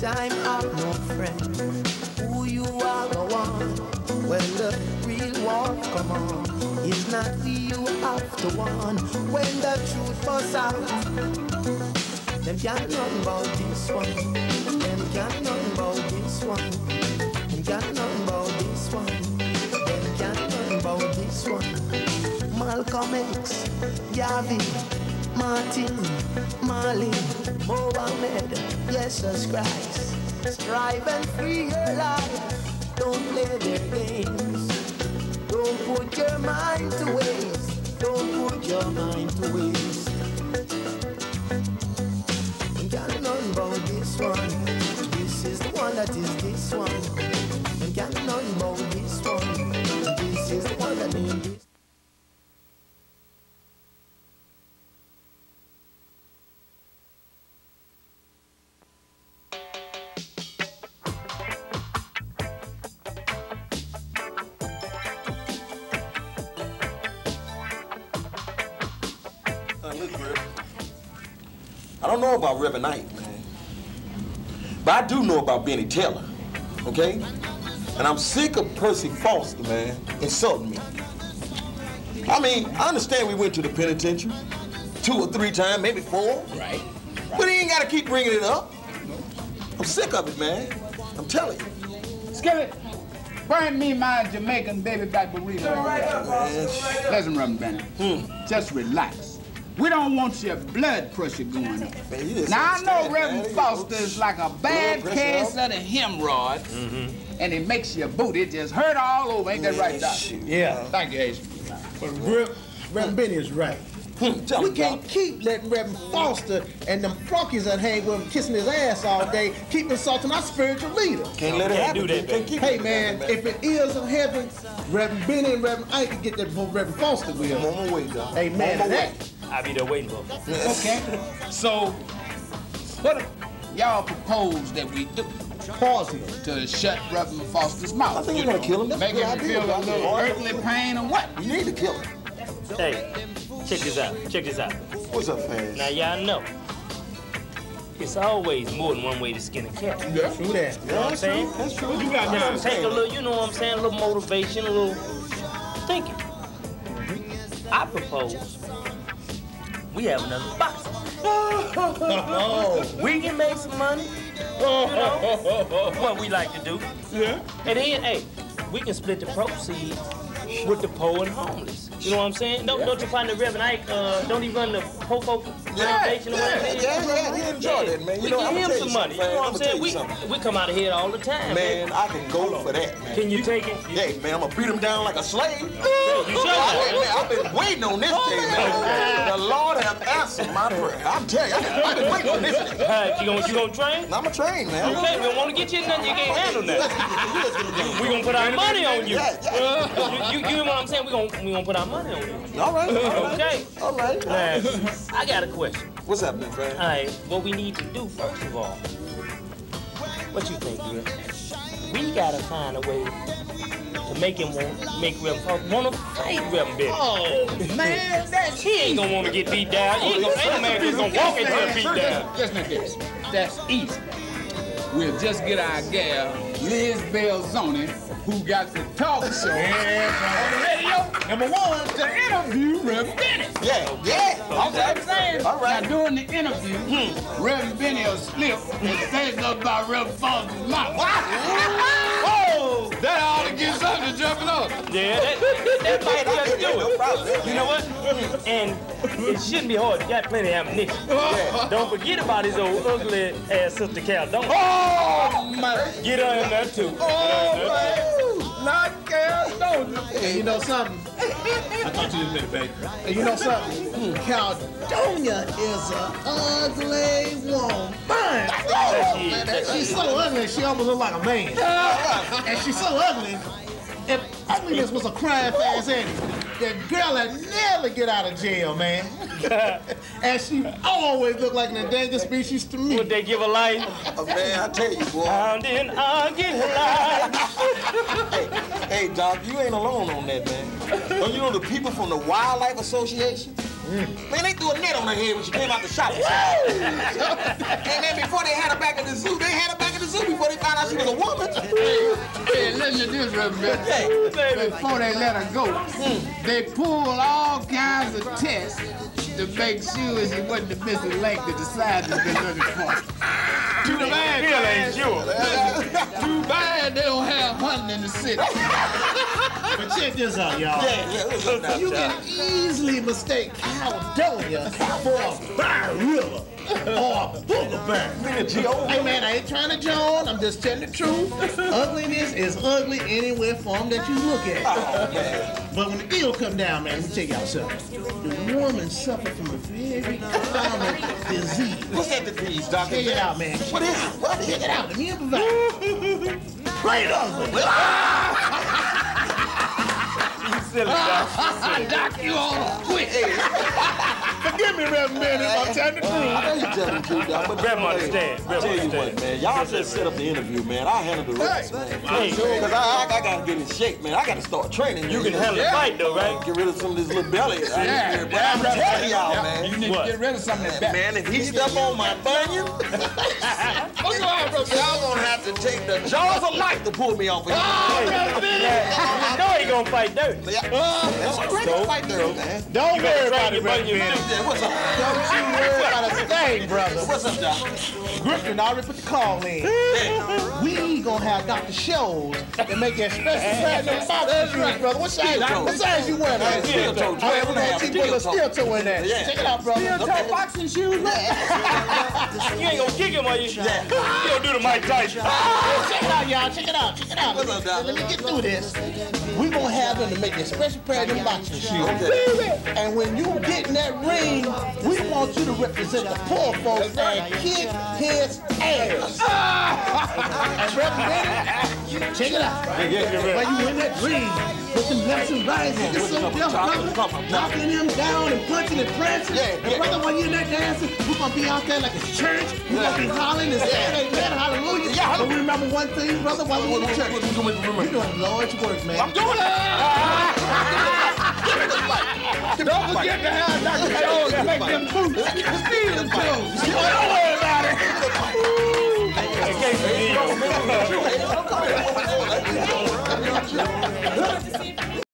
time have no friend. Who you are the one when the real war come on. It's not who you have to want when the truth comes out. Them can't nothing about this one. Them can't nothing about this one. Them can't nothing about this one. Them can't nothing about this one. Malcolm X, Garvey, Martin, Marley, Mohammed, Jesus Christ. Strive and free your life. Don't play their games. Don't put your mind to waste. Don't put your mind to waste. Ain't got nothing about this one. This is the one that is this one. Ain't got nothing about this one. This is the one that needs this. I don't know about Reverend Knight, man. But I do know about Benny Taylor, okay? And I'm sick of Percy Foster, man, insulting me. I mean, I understand we went to the penitentiary 2 or 3 times, maybe 4. Right. But he ain't got to keep bringing it up. I'm sick of it, man. I'm telling you. Skillet, bring me my Jamaican baby back burrito. Listen, Reverend Benny. Just relax. We don't want your blood pressure going up. Now, I know Reverend Foster is like a bad case of the hemorrhoid, and it makes your booty just hurt all over. Ain't that right, Doc? Yeah. Thank you, Ace. But Reverend Benny is right. We can't keep letting Reverend Foster and them flunkies that hang with him kissing his ass all day keep insulting our spiritual leader. Can't let it happen. Hey, man, if it is in heaven, Reverend Benny and Reverend Ike can get that before Reverend Foster will. I'm on my way, Doc. Amen. I'll be there waiting for you. Okay. So, what if y'all propose that we do? Pause here. To shut Reverend Foster's mouth. I think you're gonna kill him. That's Make him feel a little earthly pain or what? You need to kill him. Hey, check this out. Check this out. What's up, man? Now, y'all know, it's always more than one way to skin a cat. Yeah, true that. You know what I'm saying? That's true. You got Just take a little, you know what I'm saying, a little motivation, a little thinking. I propose we have another box. We can make some money. You know what we like to do. Yeah. And then, hey, we can split the proceeds with the poor and homeless. You know what I'm saying? Don't you find the Reverend Ike, don't he run the Poco Foundation or whatever it is? Yeah, he enjoyed it, man. We give him some money. You know what I'm saying? We come out of here all the time. Man, I can go for that, man. Can you take it? Yeah, man, I'm gonna beat him down like a slave. You sure? I've been waiting on this day, man. The Lord have answered my prayer. I'm telling you, I've been waiting on this day. You gonna train? I'm a train, man. Okay, we don't want to get you nothing you can't handle nothing. We gonna put our money on you. You know what I'm saying? We gonna put our money on you. All right. Okay. All right. Now, I got a question. What's happening, friend? All right, what we need to do first of all, what you think, Rick? We gotta find a way to make Reverend Foster wanna fight Reverend Benny. Oh, man, that's He ain't gonna wanna get beat down. Ain't no man just gonna walk into a beat down. Listen to this. That's easy. We'll just get our gal, Liz Belzoni, who got the talk show on the radio, #1, to interview Reverend Benny. Yeah. That's what I'm saying. All right. Now, during the interview, Reverend Benny will slip and say something about Reverend Foster's mouth. Oh, that ought to get something to jumping up. Yeah, that might just do it. You know what? And it shouldn't be hard. You got plenty of ammunition. Don't forget about his old ugly ass sister Cal. Don't get her in there too. Not Cal, don't you? And you know something? I'll talk to you in a minute, baby. And you know something? Caldonia is an ugly woman. She's so ugly, she almost looks like a man. And she's so ugly, if ugliness was a crime fast Eddie, the girl would never get out of jail, man. And she always looked like an endangered species to me. Would they give a life? Man, I tell you, boy. Found in I give a life. Hey, Doc, you ain't alone on that, man. Don't you know the people from the Wildlife Association? Man, they threw a net on her head when she came out the shop. And then before they had her back at the zoo, before they found out she was a woman. Hey, listen to this, Reverend Benny. Before they let her go, they pulled all kinds of tests to make sure she wasn't the missing link that the scientists been looking for. Too bad, ain't sure. Too bad they don't have hunting in the city. But check this out, y'all. You can easily mistake Caledonia for a barilla or a booger bear. Hey man, I ain't trying to joke. I'm just telling the truth. Ugliness is ugly anywhere form that you look at. But when the deal come down, man, let me tell y'all something. The woman suffered from a very common disease. What's that disease, Doctor? Check it out, man. What is it? Check it out. Let me improvise. Great ugly. Doc, you all quit. Forgive me, Reverend Benny, if I'm telling the truth. I know you're telling the truth, Doc, but Reverend understand. I tell you what, man, y'all just set up the interview, man. I handle the rest, man. Because I gotta get in shape, man. I gotta start training. You can handle the fight, though, right? Get rid of some of this little belly. But I'm telling y'all, man. You need to get rid of some of that back. Man, if he step on my bunion, y'all gonna have to take the jaws of life to pull me off of You know he gonna fight dirty. Don't fight dirty, man. Don't worry about it, Reverend Reverend Benny. Yeah, what's up? Don't you worry about a thing, brother. What's up, Doc? Griffin already put the call in. We gonna have Dr. Shows that make that special platinum box shoes, brother. What size you wear, man? Steel toe. All right, we're gonna keep putting a steel toe in there. Yeah. Check it out, brother. Steel toe boxing shoes, man. You ain't gonna kick him while you gonna do the Mike Tyson. Check it out, y'all. Check it out. Check it out. What's up, Doc? Let me get through this. We gonna have them to make a special pair of them boxing shoes. Okay. And when you get in that ring, we want you to represent the poor folks and kick his ass. And Reverend Benny, check it out. When you in that ring, with them lefts and rights, get some death, brother, knocking them down and punching and prancing. And brother, when you're in that dancing, we're gonna be out there like it's church. We're gonna be hollering and saying amen, hallelujah. But we remember one thing, brother, while we're in the church. You're doing the Lord's work, man. I'm doing it. Don't forget to have Dr. Jones make them boots. Steel toes. Don't worry about it. In case you need. Come on.